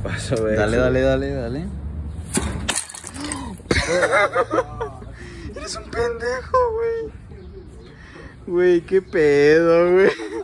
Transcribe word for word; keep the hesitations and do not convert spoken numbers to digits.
pasó, güey? Dale, dale, dale, dale. Eres un pendejo, güey. Güey, qué pedo, güey.